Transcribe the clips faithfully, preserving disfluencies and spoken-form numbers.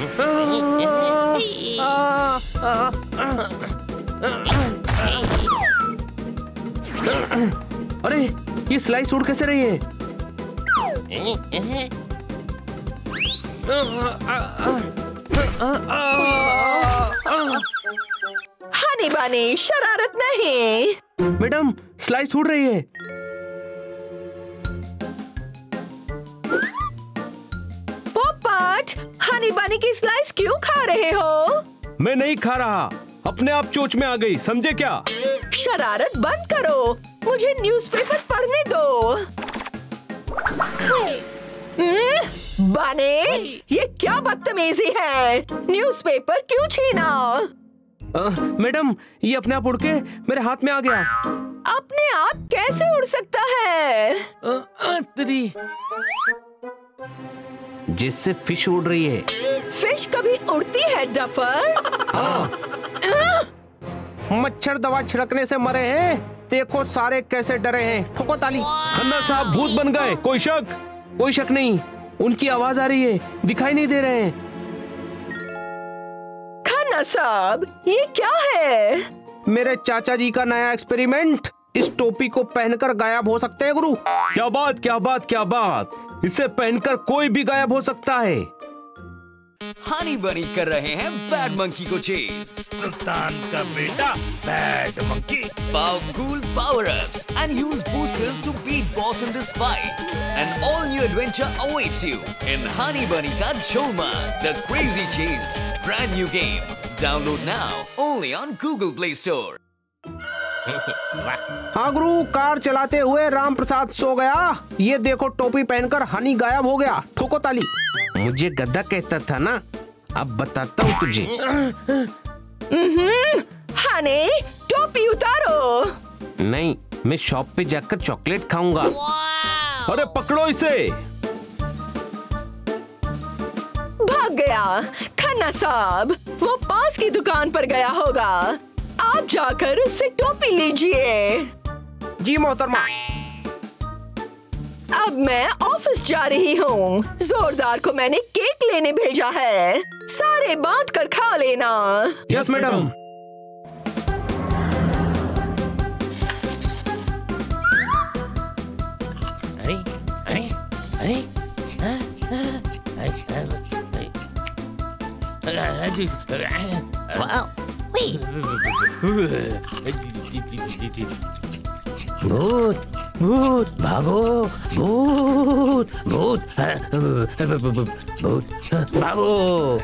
अरे ये स्लाइस उड़ कैसे रही है? हनी बनी, शरारत नहीं। मैडम स्लाइस उड़ रही है। पोपट, हनी बनी की स्लाइस क्यों खा रहे हो? मैं नहीं खा रहा, अपने आप चोंच में आ गई, समझे क्या? शरारत बंद करो, मुझे न्यूज़पेपर पढ़ने दो। बने, ये क्या बदतमीजी है? न्यूज़पेपर क्यों छीना? आ, मैडम ये अपने आप उड़ के मेरे हाथ में आ गया। अपने आप कैसे उड़ सकता है? आ, आ, तेरी जिससे फिश उड़ रही है। फिश कभी उड़ती है डफर? हाँ। मच्छर दवा छिड़कने से मरे हैं, देखो सारे कैसे डरे हैं। ठोको ताली। खन्ना साहब भूत बन गए, कोई शक? कोई शक नहीं, उनकी आवाज आ रही है, दिखाई नहीं दे रहे हैं। खन्ना साहब ये क्या है? मेरे चाचा जी का नया एक्सपेरिमेंट। इस टोपी को पहनकर गायब हो सकते हैं गुरु। क्या बात क्या बात क्या बात, इसे पहनकर कोई भी गायब हो सकता है। हनी बनी कर रहे हैं बैड मंकी को चेज। सुल्तान का बेटा bad monkey. Power cool power-ups and use boosters to beat boss in this fight. An all-new adventure awaits you in Honey Bunny Ka Jholma, the Crazy Chase. Brand new game. Download now only on Google Play Store. हाँ गुरु, car चलाते हुए राम प्रसाद सो गया। ये देखो टोपी पहनकर हनी गायब हो गया। ठोको ताली। मुझे गधा कहता था ना, अब बताता हूँ तुझे। हनी टोपी उतारो। नहीं, मैं शॉप पे जाकर चॉकलेट खाऊंगा। अरे पकड़ो इसे। भाग गया। खन्ना साहब वो पास की दुकान पर गया होगा, आप जाकर उससे टोपी लीजिए। जी मोहतरमा। अब मैं ऑफिस जा रही हूँ। जोरदार को मैंने केक लेने भेजा है, सारे बांट कर खा लेना। Yes madam. अरे अरे अरे भूत भूत भागो, भूत भूत भूत भागो।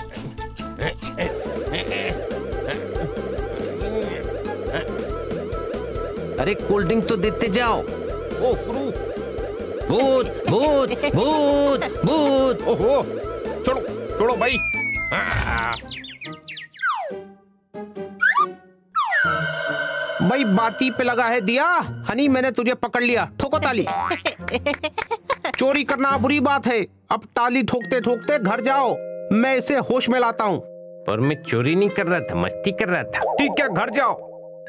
अरे कोल्ड ड्रिंक तो देते जाओ। ओ गुरु, भूत भूत भूत भूत। ओहो, छोड़ो छोड़ो भाई। भाई बाती पे लगा है दिया। हनी मैंने तुझे पकड़ लिया। ठोको ताली। चोरी करना बुरी बात है, अब ताली ठोकते ठोकते घर जाओ, मैं इसे होश में लाता हूँ। पर मैं चोरी नहीं कर रहा था, मस्ती कर रहा था। ठीक है, घर जाओ।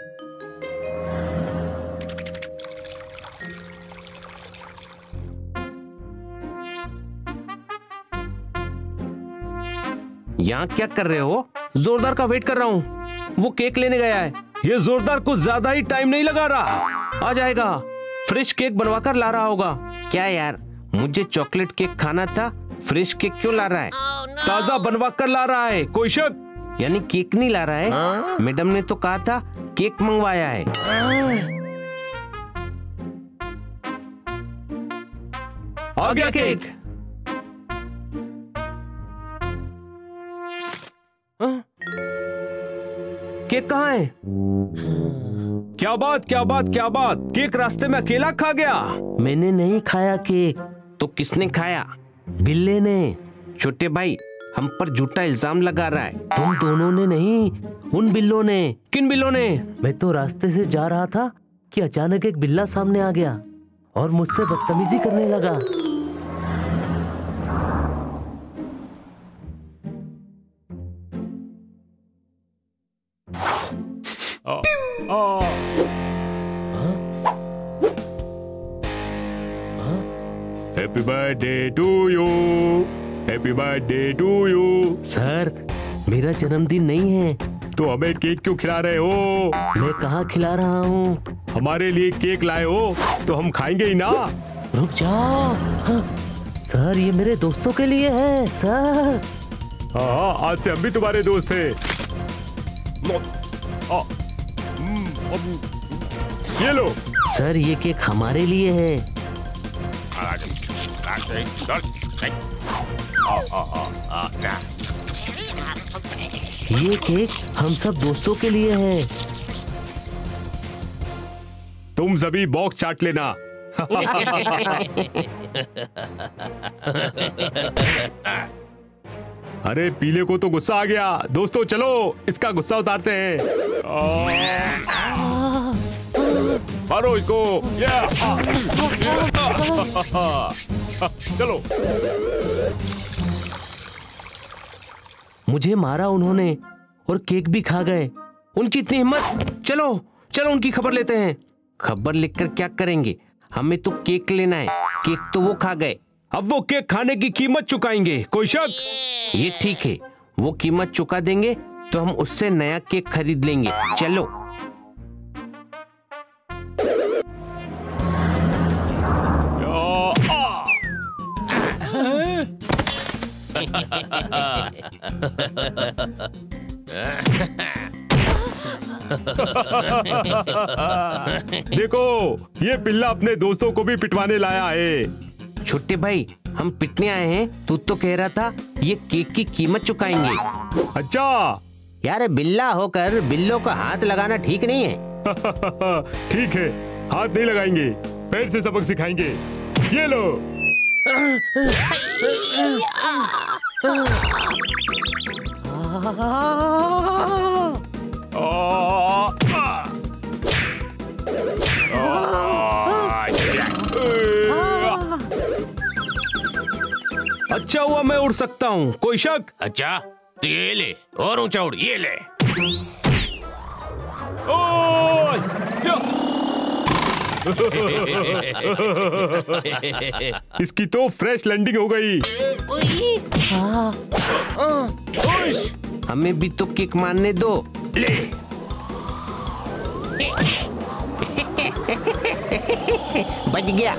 यहाँ क्या कर रहे हो? जोरदार का वेट कर रहा हूँ, वो केक लेने गया है। ये जोरदार को ज्यादा ही टाइम नहीं लगा रहा, आ जाएगा। फ्रेश केक बनवाकर ला रहा होगा। क्या यार, मुझे चॉकलेट केक खाना था, फ्रेश केक क्यों ला रहा है? oh, no. ताजा बनवा कर ला रहा है, कोई शक? यानी केक नहीं ला रहा है? huh? मैडम ने तो कहा था केक मंगवाया है। आ गया केक। हाँ? केक कहाँ है? क्या बात क्या बात क्या बात, केक रास्ते में अकेला खा गया? मैंने नहीं खाया केक। तो किसने खाया? बिल्ले ने। छोटे भाई, हम पर झूठा इल्जाम लगा रहा है। तुम दोनों ने नहीं, उन बिल्लों ने। किन बिल्लों ने? मैं तो रास्ते से जा रहा था कि अचानक एक बिल्ला सामने आ गया और मुझसे बदतमीजी करने लगा। Happy birthday to you, happy birthday to you. Sir, मेरा जन्मदिन नहीं है। तो हमें केक क्यों खिला रहे हो? मैं कहाँ खिला रहा हूँ? हमारे लिए केक लाए हो तो हम खाएंगे ही ना। रुक जाओ। हाँ, सर ये मेरे दोस्तों के लिए है सर। हाँ, आज से हम भी तुम्हारे दोस्त हैं। आ, ये लो। सर ये केक हमारे लिए है। ये केक हम सब दोस्तों के लिए है। तुम सभी बॉक्स चाट लेना। अरे पीले को तो गुस्सा आ गया। दोस्तों चलो इसका गुस्सा उतारते हैं। मारो इसको। चलो। मुझे मारा उन्होंने और केक भी खा गए। उनकी इतनी हिम्मत। चलो चलो उनकी खबर लेते हैं। खबर लिखकर क्या करेंगे, हमें तो केक लेना है। केक तो वो खा गए, अब वो केक खाने की कीमत चुकाएंगे। कोई शक? ये ठीक है, वो कीमत चुका देंगे तो हम उससे नया केक खरीद लेंगे। चलो। देखो ये पिल्ला अपने दोस्तों को भी पिटवाने लाया है। छोटे भाई, हम पिटने आए हैं। तू तो कह रहा था ये केक की कीमत चुकाएंगे। अच्छा यार, बिल्ला होकर बिल्लों का हाथ लगाना ठीक नहीं है। ठीक है, हाथ नहीं लगाएंगे, पैर से सबक सिखाएंगे। ये लो। अच्छा हुआ मैं उड़ सकता हूँ। कोई शक? अच्छा तो ये ले, और ऊंचा उड़। ये ले। ओए! इसकी तो फ्रेश लैंडिंग हो गई। हमें भी तो किक मारने दो। ले। बच गया।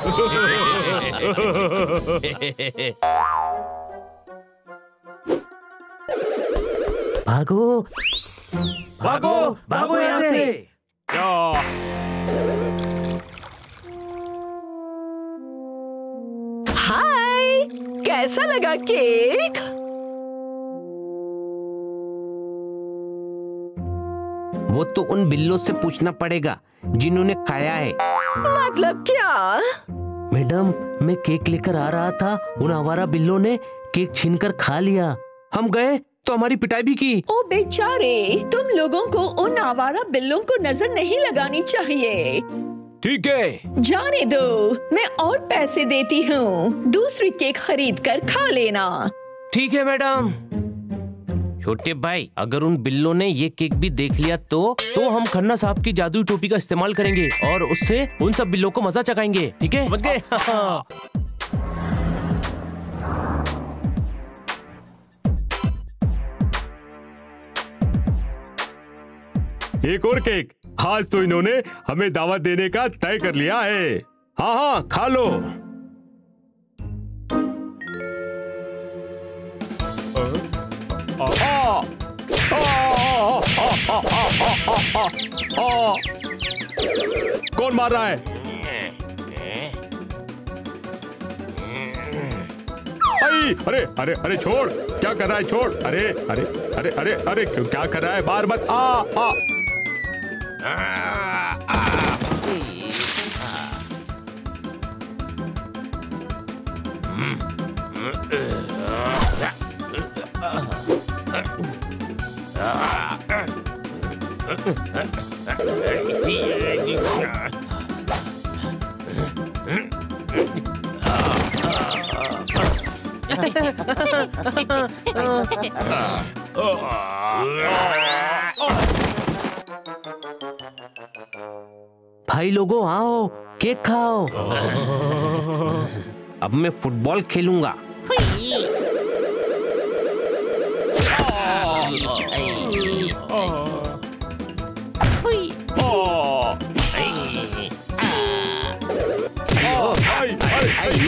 भागो भागो भागो यहाँ से। हाय, कैसा लगा केक? वो तो उन बिल्लों से पूछना पड़ेगा जिन्होंने खाया है। मतलब क्या? मैडम, मैं केक लेकर आ रहा था, उन आवारा बिल्लों ने केक छीनकर खा लिया। हम गए तो हमारी पिटाई भी की। ओ बेचारे, तुम लोगों को उन आवारा बिल्लों को नजर नहीं लगानी चाहिए। ठीक है, जाने दो, मैं और पैसे देती हूँ। दूसरी केक खरीद कर खा लेना। ठीक है मैडम। छोटे भाई, अगर उन बिल्लों ने ये केक भी देख लिया तो तो हम खन्ना साहब की जादुई टोपी का इस्तेमाल करेंगे और उससे उन सब बिल्लों को मजा चखाएंगे। ठीक है, समझ गए? एक और केक। आज तो इन्होंने हमें दावत देने का तय कर लिया है। हाँ हाँ, खा लो। आ, आ, आ, आ, आ, आ, आ, कौन मार रहा है? आई, अरे अरे अरे छोड़, क्या कर रहा है? छोड़। अरे अरे अरे अरे अरे क्या कर रहा है? बार बार आ आ भाई लोगों, आओ केक खाओ। अब मैं फुटबॉल खेलूंगा।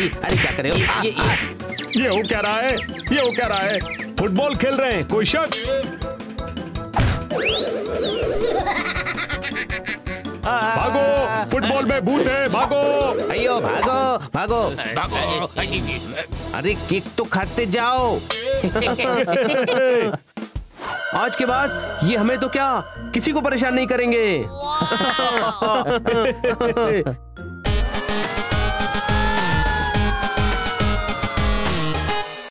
ये अरे क्या कर रहे हो? ये, ये, ये हो क्या रहा है? ये हो क्या रहा है? फुटबॉल खेल रहे हैं, कोई शक? भागो, फुटबॉल में भूत है, भागो। अयो भागो भागो भागो। अरे केक तो खाते जाओ। आज के बाद ये हमें तो क्या किसी को परेशान नहीं करेंगे।